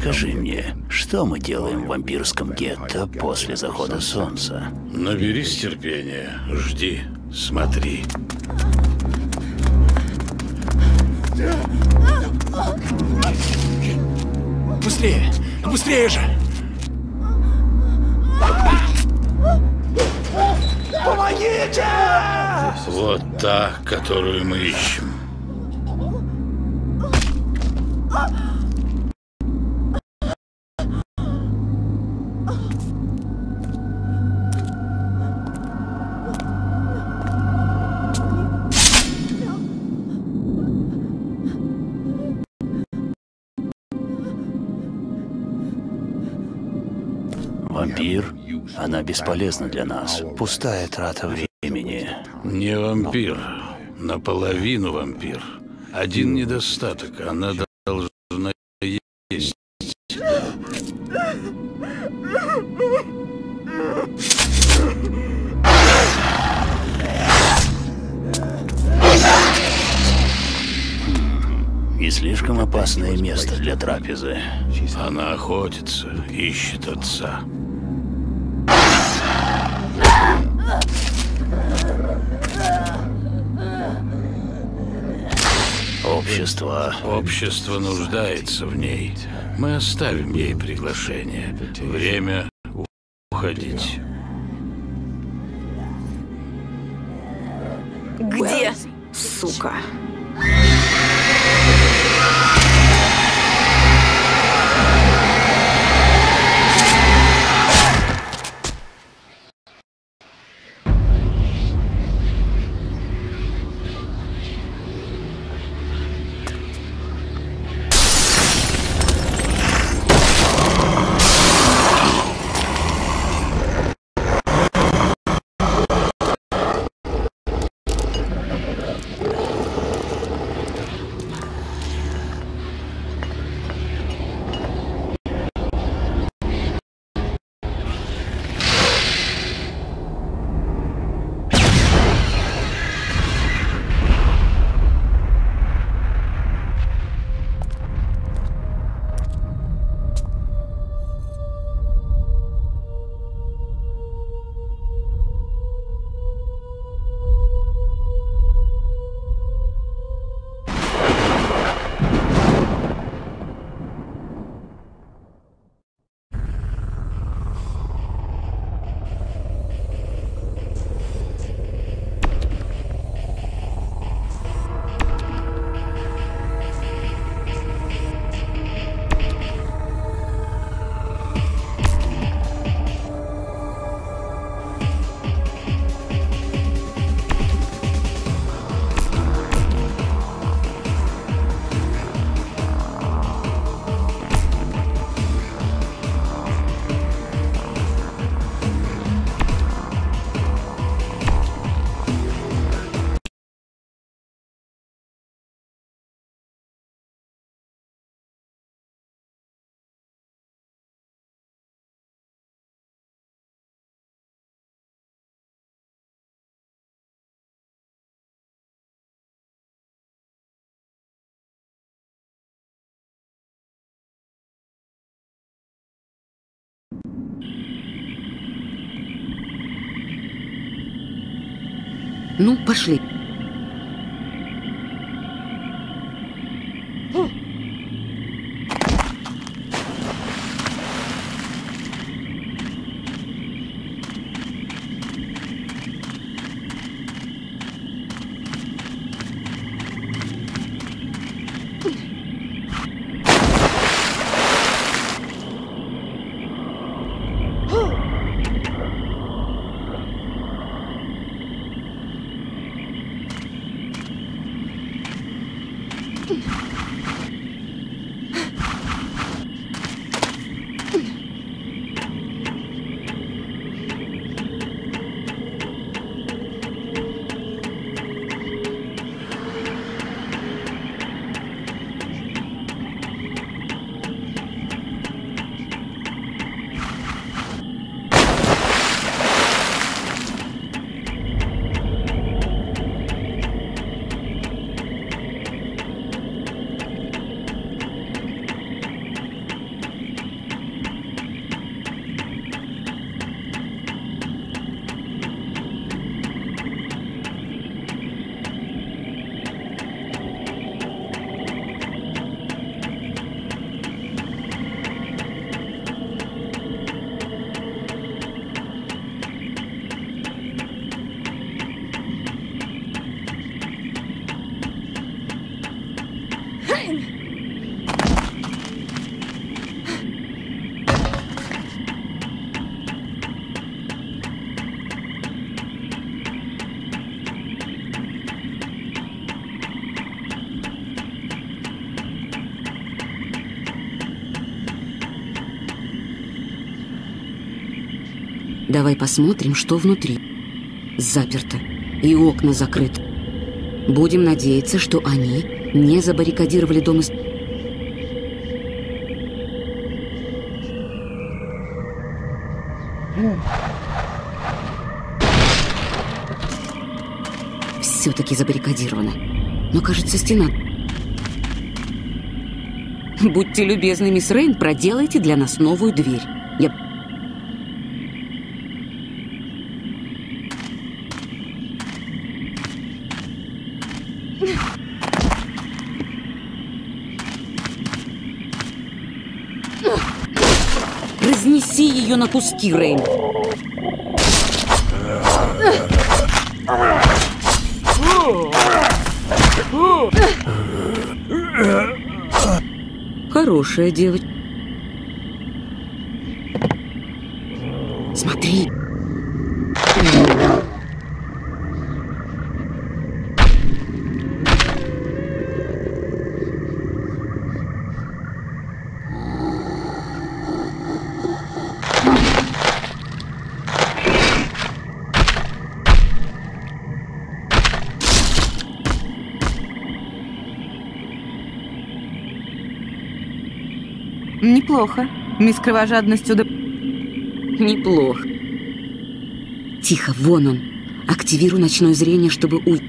Скажи мне, что мы делаем в вампирском гетто после захода солнца? Наберись терпения, жди, смотри. Быстрее! Быстрее же! Помогите! Вот та, которую мы ищем. Вампир? Она бесполезна для нас. Пустая трата времени. Не вампир, наполовину вампир. Один недостаток, она должна есть. И слишком опасное место для трапезы. Она охотится, ищет отца. Общество нуждается в ней. Мы оставим ей приглашение. Время уходить. Где, сука? Ну, пошли. Давай посмотрим, что внутри. Заперто. И окна закрыты. Будем надеяться, что они не забаррикадировали дом из... Все-таки забаррикадировано. Но, кажется, стена... Будьте любезны, мисс Рейн, проделайте для нас новую дверь. Я... Разнеси ее на куски, Рейн. Хорошая девочка. Смотри. Неплохо. Мисс Кровожадность сюда... Неплохо. Тихо, вон он. Активируй ночное зрение, чтобы уйти.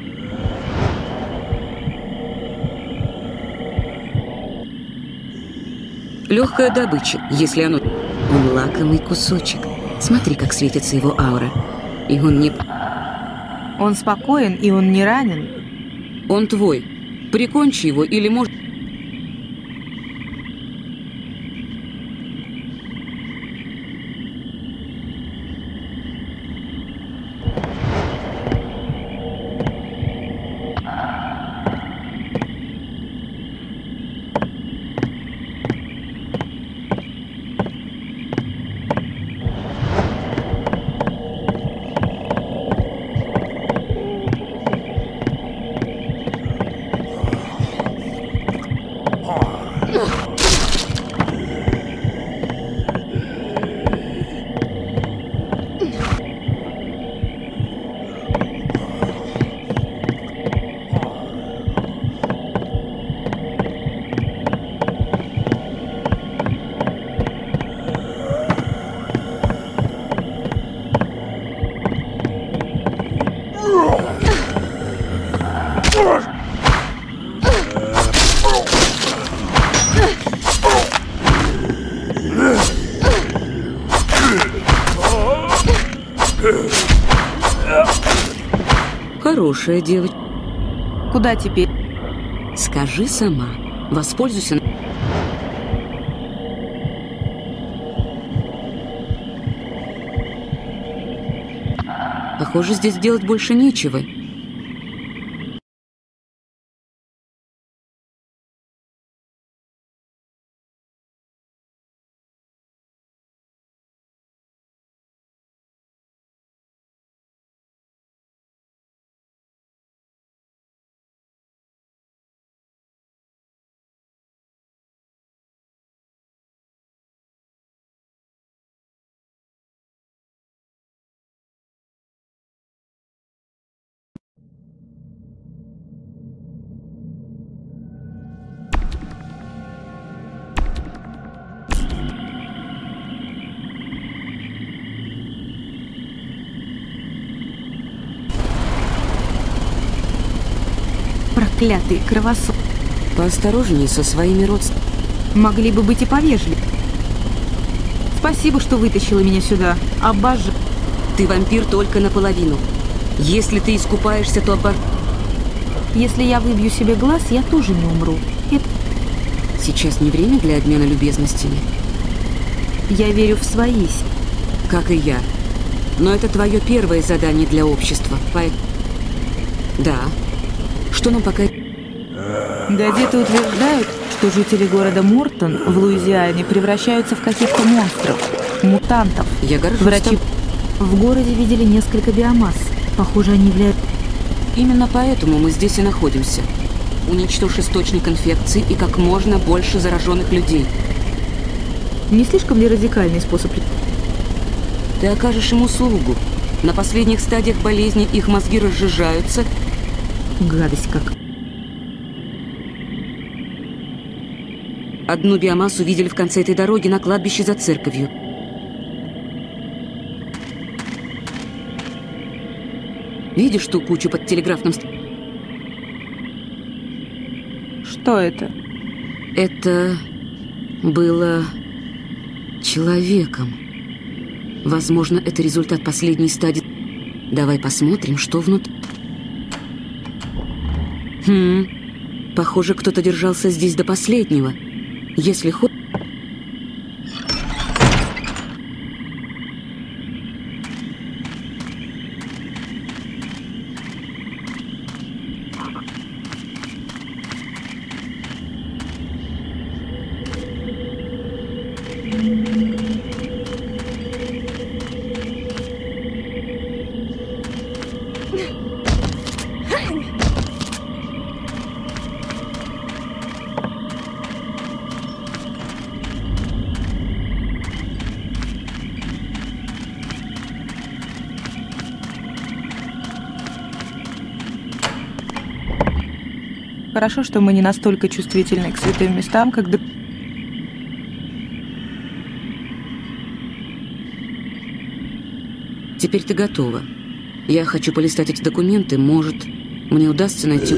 Легкая добыча, если оно... Он лакомый кусочек. Смотри, как светится его аура. И он не... Он спокоен, и он не ранен. Он твой. Прикончи его или может... Хорошая девочка. Куда теперь? Скажи сама. Воспользуйся... Похоже, здесь делать больше нечего. Проклятые кровососы. Поосторожнее со своими родственниками. Могли бы быть и повежливее. Спасибо, что вытащила меня сюда. Обожаю. Ты вампир только наполовину. Если ты искупаешься, то Если я выбью себе глаз, я тоже не умру. Сейчас не время для обмена любезностями. Я верю в свои силы. Как и я. Но это твое первое задание для общества. Да. Что нам пока... Газеты утверждают, что жители города Мортон в Луизиане превращаются в каких-то монстров, мутантов. Я горжусь. Врачи в городе видели несколько биомасс. Похоже, они являются... Именно поэтому мы здесь и находимся. Уничтожь источник инфекции и как можно больше зараженных людей. Не слишком ли радикальный способ? Ты окажешь им услугу. На последних стадиях болезни их мозги разжижаются. Гадость как. Одну биомассу видели в конце этой дороги на кладбище за церковью. Видишь ту кучу под телеграфным... Что это? Это было человеком. Возможно, это результат последней стадии. Давай посмотрим, что внутри. Похоже, кто-то держался здесь до последнего. Если хочешь... Хорошо, что мы не настолько чувствительны к святым местам, как... Теперь ты готова. Я хочу полистать эти документы. Может, мне удастся найти...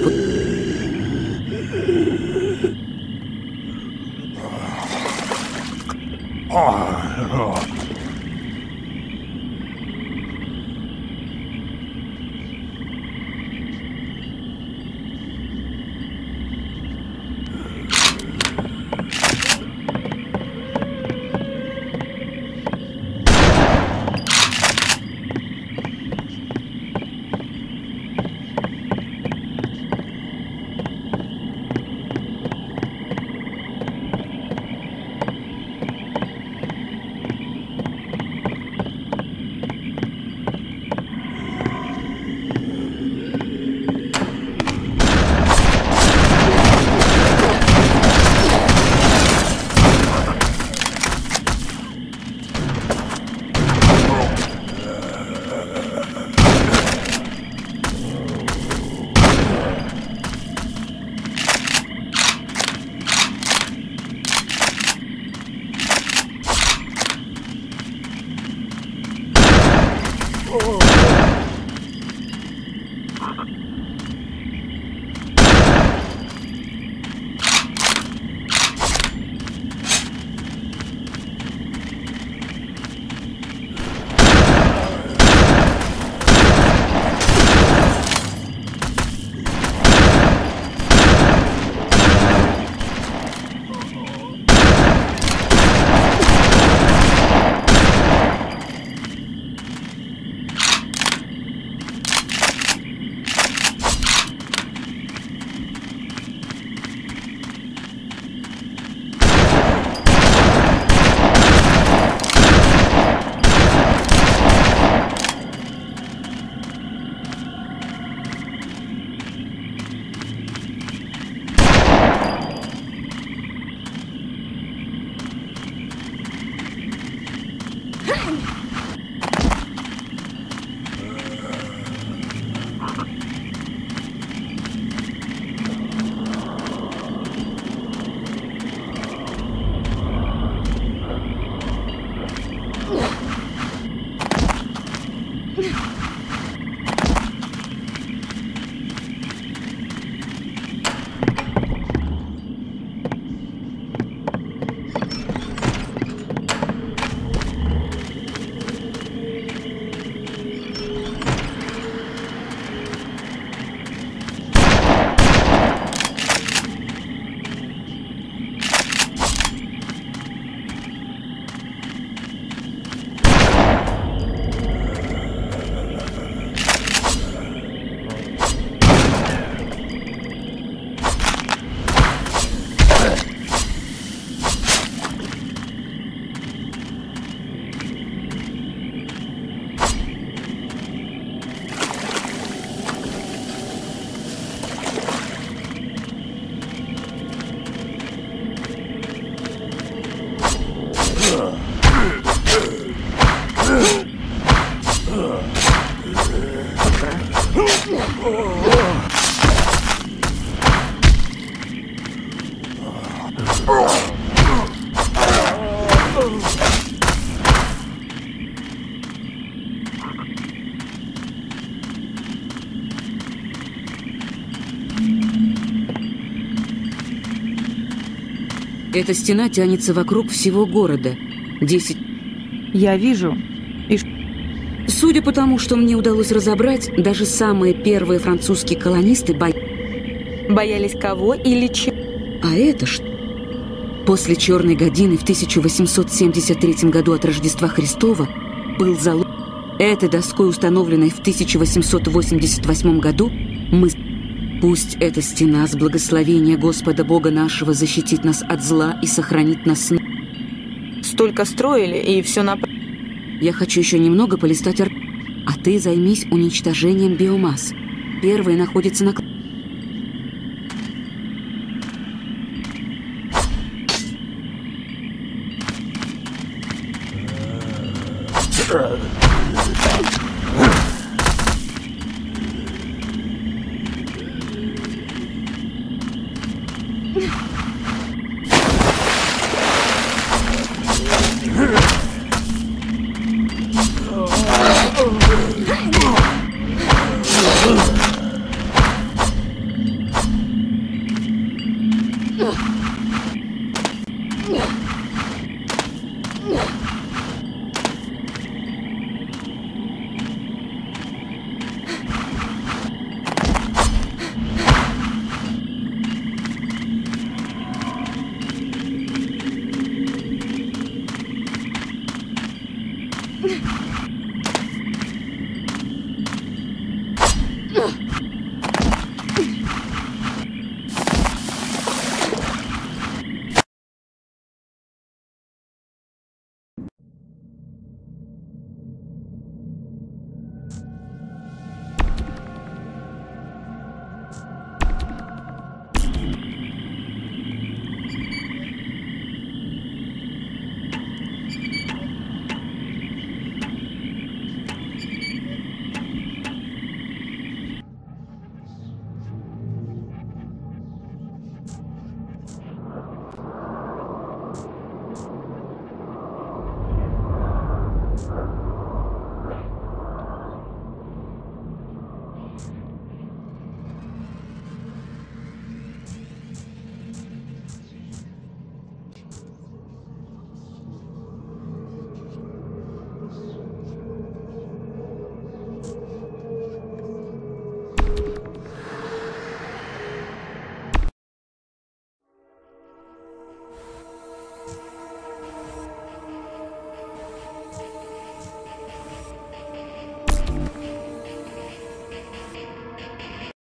Эта стена тянется вокруг всего города. 10... Я вижу. Судя по тому, что мне удалось разобрать, даже самые первые французские колонисты Боялись кого или чего? А это что? После Черной годины в 1873 году от Рождества Христова был залог. Этой доской, установленной в 1888 году, мы... Пусть эта стена с благословения Господа Бога нашего защитит нас от зла и сохранит нас. Столько строили, и все на... Я хочу еще немного полистать а ты займись уничтожением биомасс. Первые находятся на...